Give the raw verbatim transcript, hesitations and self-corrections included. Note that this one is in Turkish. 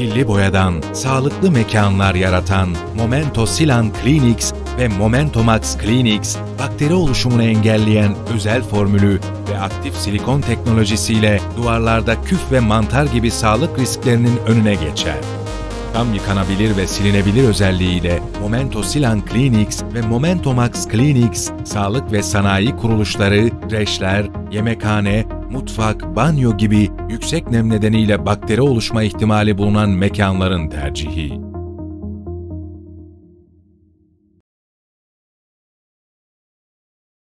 pilli boyadan sağlıklı mekanlar yaratan Momento Silan Clinics ve Momento Max Clinics, bakteri oluşumunu engelleyen özel formülü ve aktif silikon teknolojisiyle duvarlarda küf ve mantar gibi sağlık risklerinin önüne geçer. Tam yıkanabilir ve silinebilir özelliğiyle Momento Silan Clinics ve Momento Max Clinics, sağlık ve sanayi kuruluşları, kreşler, yemekhane, mutfak, banyo gibi yüksek nem nedeniyle bakteri oluşma ihtimali bulunan mekanların tercihi.